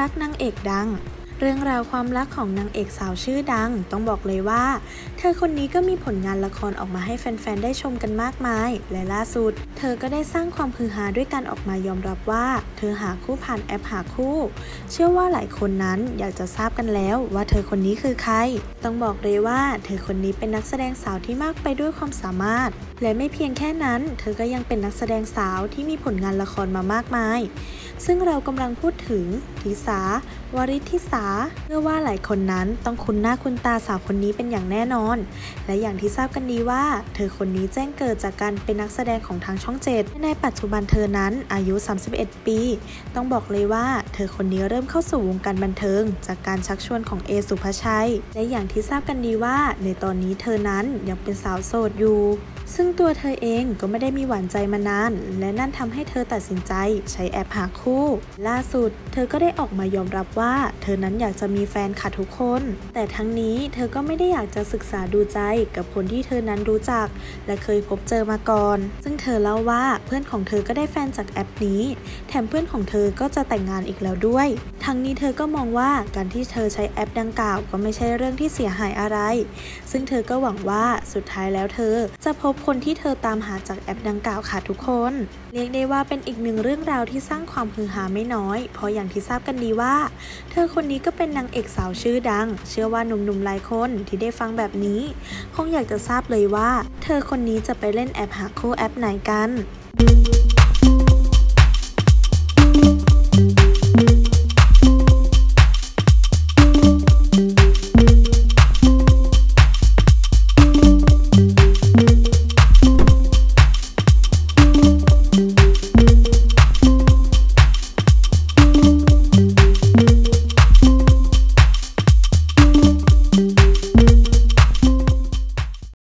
รักนางเอกดังเรื่องราวความรักของนางเอกสาวชื่อดังต้องบอกเลยว่าเธอคนนี้ก็มีผลงานละครออกมาให้แฟนๆได้ชมกันมากมายและล่าสุดเธอก็ได้สร้างความฮือฮาด้วยการออกมายอมรับว่าเธอหาคู่ผ่านแอปหาคู่เชื่อว่าหลายคนนั้นอยากจะทราบกันแล้วว่าเธอคนนี้คือใครต้องบอกเลยว่าเธอคนนี้เป็นนักแสดงสาวที่มากไปด้วยความสามารถและไม่เพียงแค่นั้นเธอก็ยังเป็นนักแสดงสาวที่มีผลงานละครมามากมายซึ่งเรากำลังพูดถึงทิสาวริธิสาเชื่อว่าหลายคนนั้นต้องคุ้นหน้าคุ้นตาสาวคนนี้เป็นอย่างแน่นอนและอย่างที่ทราบกันดีว่าเธอคนนี้แจ้งเกิดจากการเป็นนักแสดงของทางช่อง7ในปัจจุบันเธอนั้นอายุ31ปีต้องบอกเลยว่าเธอคนนี้เริ่มเข้าสู่วงการบันเทิงจากการชักชวนของเอสุภาชัยและอย่างที่ทราบกันดีว่าในตอนนี้เธอนั้นยังเป็นสาวโสดอยู่ซึ่งตัวเธอเองก็ไม่ได้มีหวานใจมานานและนั่นทำให้เธอตัดสินใจใช้แอปหาคู่ล่าสุดเธอก็ได้ออกมายอมรับว่าเธอนั้นอยากจะมีแฟนค่ะทุกคนแต่ทั้งนี้เธอก็ไม่ได้อยากจะศึกษาดูใจกับคนที่เธอนั้นรู้จักและเคยพบเจอมาก่อนซึ่งเธอเล่าว่าเพื่อนของเธอก็ได้แฟนจากแอปนี้แถมเพื่อนของเธอก็จะแต่งงานอีกแล้วด้วยทั้งนี้เธอก็มองว่าการที่เธอใช้แอปดังกล่าวก็ไม่ใช่เรื่องที่เสียหายอะไรซึ่งเธอก็หวังว่าสุดท้ายแล้วเธอจะพบคนที่เธอตามหาจากแอปดังกล่าวค่ะทุกคนเรียกได้ว่าเป็นอีกหนึ่งเรื่องราวที่สร้างความฮือฮาไม่น้อยเพราะอย่างที่ทราบกันดีว่าเธอคนนี้ก็เป็นนางเอกสาวชื่อดังเชื่อว่าหนุ่มๆหลายคนที่ได้ฟังแบบนี้คงอยากจะทราบเลยว่าเธอคนนี้จะไปเล่นแอปหาคู่แอปไหนกัน